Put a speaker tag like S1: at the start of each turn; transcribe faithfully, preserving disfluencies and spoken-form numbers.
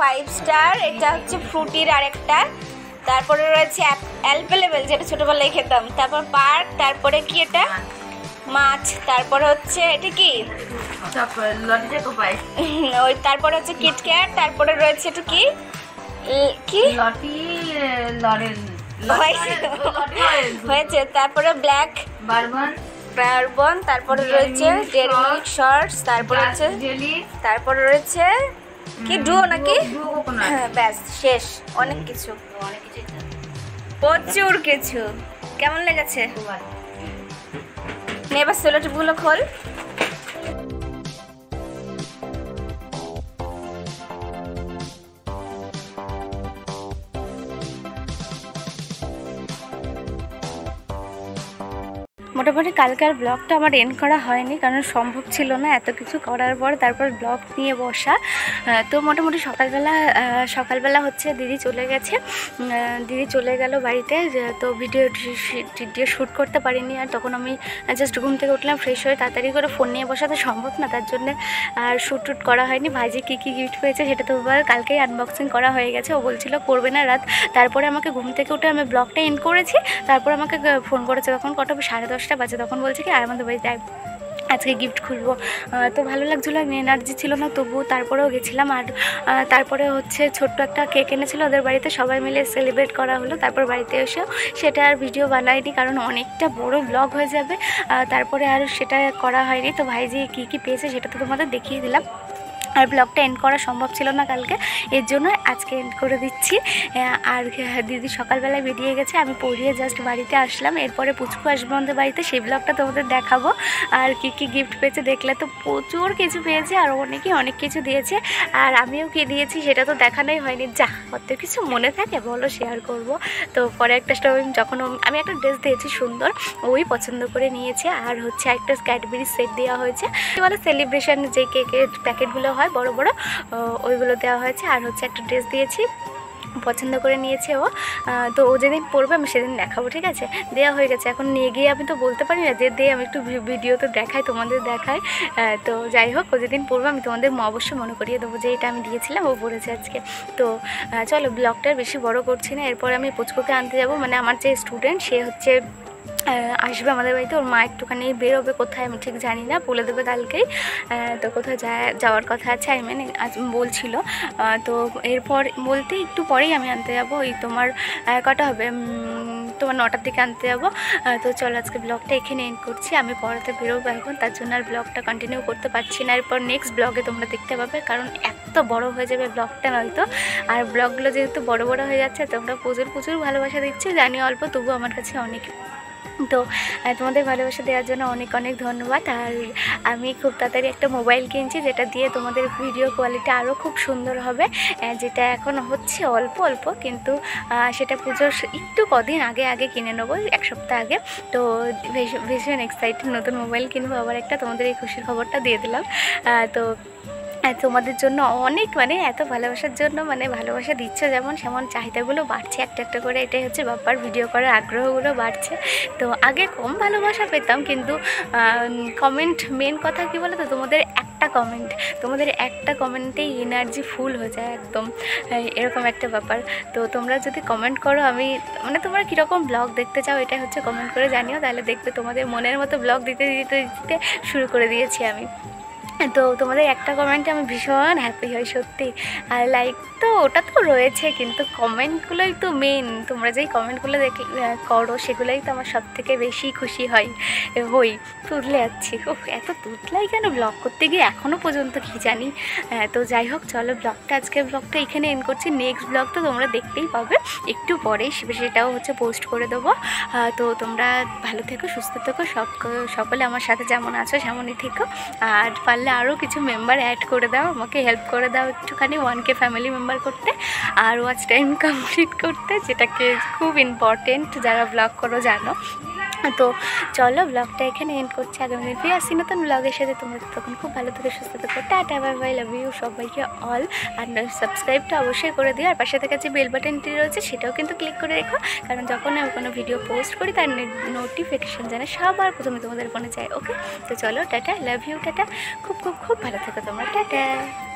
S1: Five star, এটা হচ্ছে ফ্রুটির আরেকটা, তারপরে রয়েছে অ্যালপেলেবেল যেটা ছোটবেলায় খেতাম, তারপর পার্ক, তারপরে কি এটা মাছ, তারপরে হচ্ছে এটা কি ওই, তারপরে হচ্ছে কিটক্যাট, তারপরে রয়েছে এটা কি কি হয়েছে, তারপরে ব্ল্যাক বারবন, তারপরে রয়েছে ডেয়ারি মিল্ক শর্টস, তারপরে হচ্ছে তারপরে রয়েছে কি ডুও নাকি, হ্যাঁ ব্যাস শেষ। অনেক কিছু প্রচুর কিছু। কেমন লেগেছে? এবার সেলোটেপগুলো খোল। মোটামুটি কালকার ব্লগটা আমার এন্ড করা হয়নি, কারণ সম্ভব ছিল না এত কিছু করার পর তারপর ব্লগ নিয়ে বসা। তো মোটামুটি সকালবেলা সকালবেলা হচ্ছে দিদি চলে গেছে, দিদি চলে গেল বাড়িতে, তো ভিডিও ভিডিও শ্যুট করতে পারিনি। আর তখন আমি জাস্ট ঘুম থেকে উঠলাম, ফ্রেশ হয়ে তাড়াতাড়ি করে ফোন নিয়ে বসা তো সম্ভব না, তার জন্য আর শ্যুট টুট করা হয়নি। ভাইজি কী কী গিফট পেয়েছে সেটা তো কালকেই আনবক্সিং করা হয়ে গেছে, ও বলছিল করবে না রাত। তারপরে আমাকে ঘুম থেকে উঠে আমি ব্লগটা এন্ড করেছি, তারপর আমাকে ফোন করেছে, তখন কটা সাড়ে দশটা বাজে, তখন বলছে কি আর আমাদের বাড়িতে আজকে গিফট খুলবো। তো ভালো লাগছিলো, এনার্জি ছিল না তবুও তারপরেও গেছিলাম। আর তারপরে হচ্ছে ছোট্ট একটা কেক এনেছিলো ওদের বাড়িতে, সবাই মিলে সেলিব্রেট করা হলো। তারপর বাড়িতে এসেও সেটা আর ভিডিও বানাইনি, কারণ অনেকটা বড় ব্লগ হয়ে যাবে, তারপরে আর সেটা করা হয়নি। তো ভাইজি কী কী পেয়েছে সেটা তো তোমাদের দেখিয়ে দিলাম, আর ব্লগটা এন্ড করা সম্ভব ছিল না কালকে, এর জন্য আজকে এন্ড করে দিচ্ছি। আর দিদি সকালবেলায় বেরিয়ে গেছে, আমি পড়িয়ে জাস্ট বাড়িতে আসলাম, এরপরে পুচকু আসবে আমাদের বাড়িতে, সেই ব্লগটা তোমাদের দেখাবো। আর কি কি গিফট পেয়েছে দেখলে তো প্রচুর কিছু পেয়েছে, আর অনেকে অনেক কিছু দিয়েছে, আর আমিও কি দিয়েছি সেটা তো দেখানোই হয়নি। যা কত কিছু মনে থাকে বলো, শেয়ার করব। তো পরে একটা স্টোরি, যখন আমি একটা ড্রেস দিয়েছি সুন্দর, ওই পছন্দ করে নিয়েছে। আর হচ্ছে একটা ক্যাডবেরি সেট দেওয়া হয়েছে, বলে সেলিব্রেশন যে কেকের প্যাকেটগুলো হয় বড় বড়, ওইগুলো দেওয়া হয়েছে। আর হচ্ছে একটা ড্রেস দিয়েছি, পছন্দ করে নিয়েছে ও, তো ও যেদিন পড়বে আমি সেদিন দেখাবো, ঠিক আছে? দেওয়া হয়ে গেছে, এখন নিয়ে গিয়ে আমি তো বলতে পারি না যে দিয়ে আমি একটু ভিডিও তো দেখাই, তোমাদের দেখাই। তো যাই হোক, ও যেদিন পড়বে আমি তোমাদের অবশ্যই মনে করিয়ে দেবো যে এটা আমি দিয়েছিলাম, ও পড়েছে আজকে। তো চলো ব্লগটা বেশি বড় করছি না, এরপর আমি পুচকুকে আনতে যাব, মানে আমার যে স্টুডেন্ট সে হচ্ছে আসবে আমাদের বাড়িতে, ওর মা একটুখানি বেরোবে কোথায় আমি ঠিক জানি না, বলে দেবে কালকেই। তো কোথায় যাওয়ার কথা আছে আই মিন আজ বলছিল, তো এরপর বলতে একটু পরেই আমি আনতে যাবো, ওই তোমার কটা হবে, তোমার নটার দিকে আনতে যাবো। তো চলো আজকে ব্লগটা এখানে এন্ড করছি, আমি পড়াতে বেরোবো এখন, তার জন্য আর ব্লগটা কন্টিনিউ করতে পারছি না। এরপর নেক্সট ব্লগে তোমরা দেখতে পাবে, কারণ এত বড় হয়ে যাবে ব্লগটা নয়তো। আর ব্লগগুলো যেহেতু বড় বড় হয়ে যাচ্ছে, তোমরা প্রচুর প্রচুর ভালোবাসা দিচ্ছ, জানি অল্প, তবু আমার কাছে অনেক। তো তোমাদের ভালোবাসা দেওয়ার জন্য অনেক অনেক ধন্যবাদ। আর আমি খুব তাড়াতাড়ি একটা মোবাইল কিনছি, যেটা দিয়ে তোমাদের ভিডিও কোয়ালিটি আরও খুব সুন্দর হবে, যেটা এখন হচ্ছে অল্প অল্প, কিন্তু সেটা পুজোর একটু কদিন আগে আগে কিনে নেবো, এক সপ্তাহ আগে। তো ভীষণ এক্সাইটেড, নতুন মোবাইল কিনবো আবার একটা, তোমাদের এই খুশির খবরটা দিয়ে দিলাম। তো তোমাদের জন্য অনেক, মানে এত ভালোবাসার জন্য, মানে ভালোবাসা দিচ্ছ যেমন, সেমন চাহিদাগুলো বাড়ছে একটা একটা করে, এটাই হচ্ছে বাপ্পার ভিডিও করার আগ্রহগুলো বাড়ছে। তো আগে কম ভালোবাসা পেতাম, কিন্তু কমেন্ট, মেন কথা কী বলো তো, তোমাদের একটা কমেন্ট, তোমাদের একটা কমেন্টেই এনার্জি ফুল হয়ে যায় একদম, এরকম একটা ব্যাপার। তো তোমরা যদি কমেন্ট করো, আমি মানে তোমরা কীরকম ব্লগ দেখতে চাও এটা হচ্ছে কমেন্ট করে জানিও, তাহলে দেখবে তোমাদের মনের মতো ব্লগ দিতে দিতে দিতে শুরু করে দিয়েছি আমি। তো তোমাদের একটা কমেন্টে আমি ভীষণ হ্যাপি হই সত্যি। আর লাইক তো ওটা তো রয়েছে, কিন্তু কমেন্টগুলোই তো মেন, তোমরা যেই কমেন্টগুলো দেখে করো সেগুলোই তো আমার সব থেকে বেশি খুশি হয় হই তুতলে যাচ্ছি। ও এত তুতলাই কেন ব্লগ করতে গিয়ে এখনও পর্যন্ত কী জানি। তো যাই হোক, চলো ব্লগটা, আজকের ব্লগটা এখানে এন্ড করছি। নেক্সট ব্লগ তো তোমরা দেখতেই পাবে একটু পরেই, সেটাও হচ্ছে পোস্ট করে দেবো। তো তোমরা ভালো থেকো, সুস্থ থেকো, সব সকলে আমার সাথে যেমন আছো সেমনই থেকো। আর পারলে আরও কিছু মেম্বার অ্যাড করে দাও, আমাকে হেল্প করে দাও একটুখানি ওয়ান কে ফ্যামিলি মেম্বার করতে, আর ওয়াচ টাইম কমপ্লিট করতে, যেটাকে খুব ইম্পর্টেন্ট, যারা ব্লগ করো জানো। তো চলো ব্লগটা এখানে এন্ড করছি, আগামী দিন ফিরে আসছি নতুন ব্লগের সাথে। তোমরা তখন খুব ভালো থেকে সুস্থ থেকো, tata bye bye, love you সবাইকে অল। আর সাবস্ক্রাইবটা অবশ্যই করে দিও, আর পাশে থেকে যে বেল বাটনটি রয়েছে সেটাও কিন্তু ক্লিক করে রেখো, কারণ যখন আমি কোনো ভিডিও পোস্ট করি তার নোটিফিকেশান জানে সবার প্রথমে তোমাদের ফোনে চাই। ওকে, তো চলো টাটা, লাভ ইউ, টাটা, খুব খুব খুব ভালো থেকো তোমরা, টাটা।